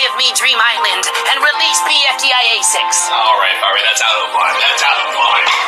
give me Dream Island and release BFDI A6. All right, that's out of line. That's out of line.